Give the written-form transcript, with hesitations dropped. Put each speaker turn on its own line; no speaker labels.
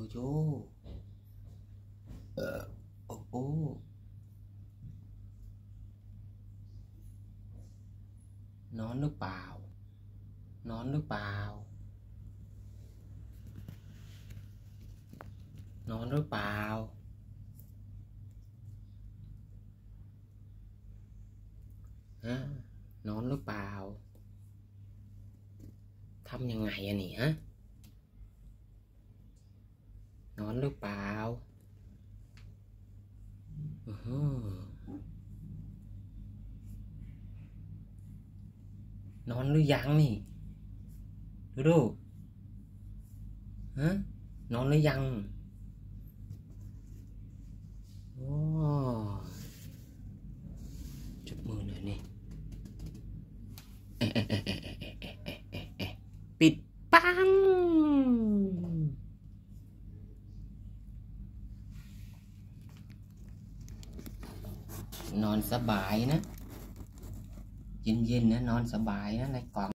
โจโอ้โหนอนหรือเปล่านอนหรือเปล่านอนหรือเปล่าฮะนอนหรือเปล่าทำยังไงอะนี่ฮะนอนหรือเปล่านอนหรือยังนี่ดูฮะนอนหรือยังโอ้จุบมือหน่อยนี่ปิดปังนอนสบายนะเย็นๆนะนอนสบายนะในกล่อง